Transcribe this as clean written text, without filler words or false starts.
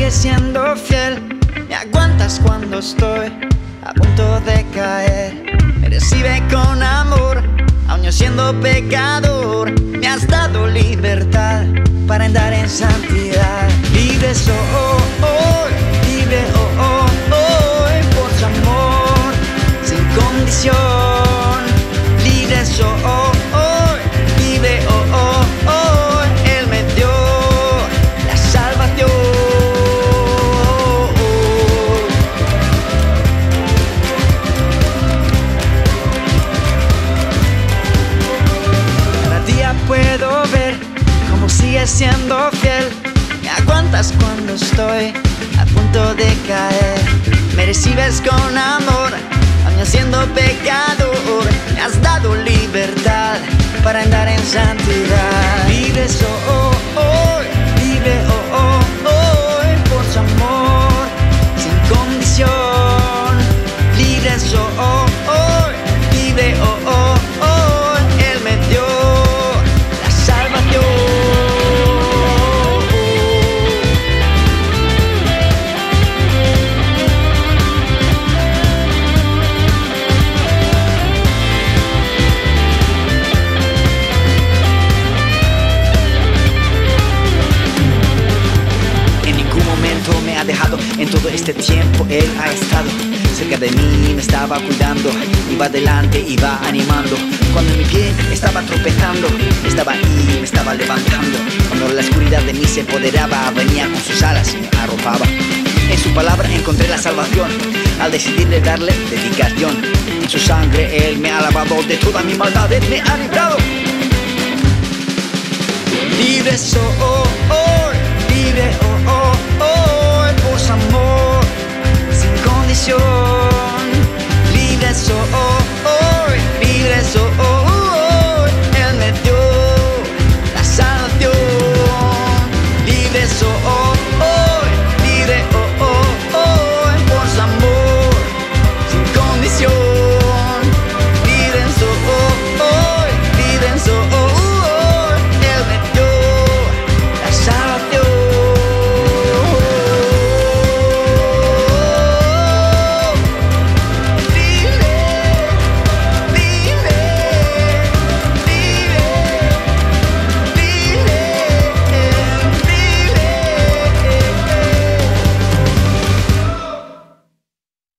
sigues siendo fiel, me aguantas cuando estoy a punto de caer. Me recibe con amor, aun yo siendo pecador. Me has dado libertad para andar en santidad. Libre soy, libre hoy por su amor, sin condición. Libre soy, libre hoy, Él me dio la salvación. Cada día puedo ver cómo sigues siendo fiel. Me aguantas cuando estoy a punto de caer. Me recibes con amor, aun yo siendo pecador. Me has dado libertad para andar en santidad. Libre soy, libre hoy por su amor, sin condición. Libre soy, libre hoy, Él me dio la salvación. Me ha dejado, en todo este tiempo Él ha estado cerca de mí, me estaba cuidando, iba adelante, iba animando. Cuando mi pie estaba tropezando, estaba ahí, me estaba levantando. Cuando la oscuridad de mí se apoderaba, venía con sus alas y me arropaba. En su palabra encontré la salvación, al decidir de darle dedicación. En su sangre Él me ha lavado, de toda mi maldad Él me ha librado. Libre soy,